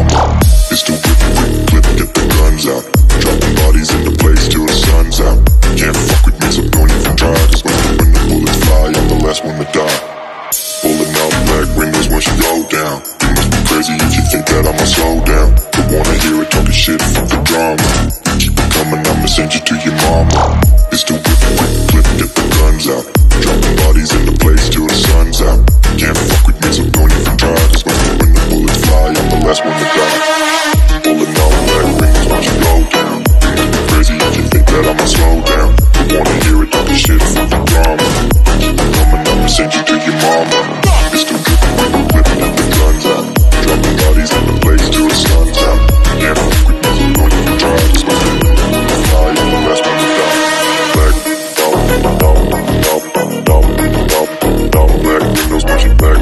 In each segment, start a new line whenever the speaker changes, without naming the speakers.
drama. It's the whip, clip, get the guns out. Dropping bodies in the place till the sun's out. Can't fuck with me, so don't even try. Cause when the bullets fly, I'm the last one to die. Pulling out black windows when she go down. You must be crazy if you think that I'ma slow down. Don't wanna hear it talking shit, fuck the drama. Keep it coming, I'ma send you to your mama. It's the whip, clip, get the guns out. Dropping bodies in the place till the sun's out. Can't fuck with me, so don't even try. Cause when the bullets fly, I'm the last one to die. Pulling out black windows when she go down. You must be crazy if you think that I'ma slow down. Don't wanna hear it talking shit, fuck the drama. Keep it coming, I'ma send you to your mama. It's the whip, get the guns out. Dropping bodies in the place till the sun's out. Can't fuck with me, so don't even try. Cause when the bullets fly, I'm the last one to die. Black, black windows when she black.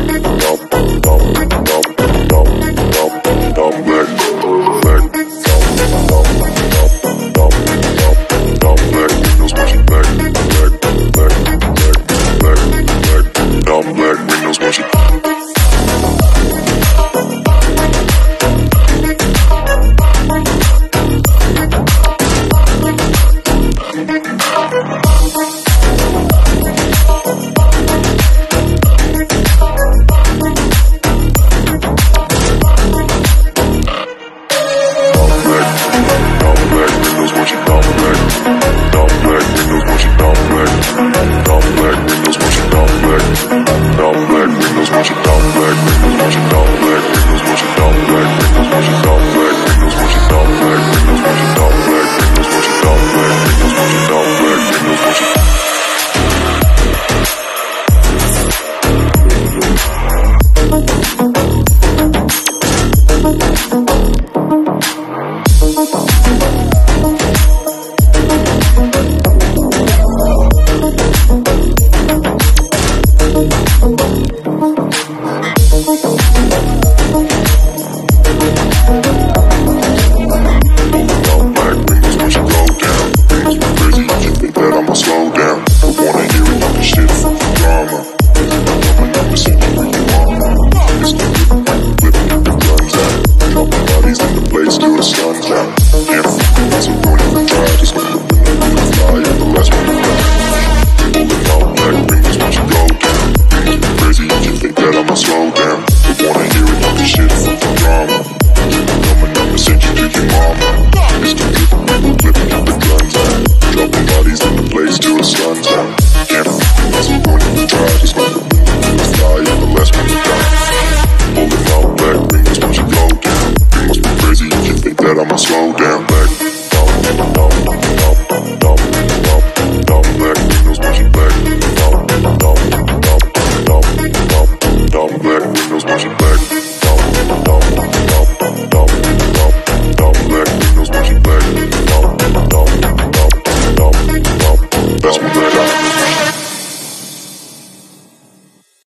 Just let the fly, I'm the last one to die.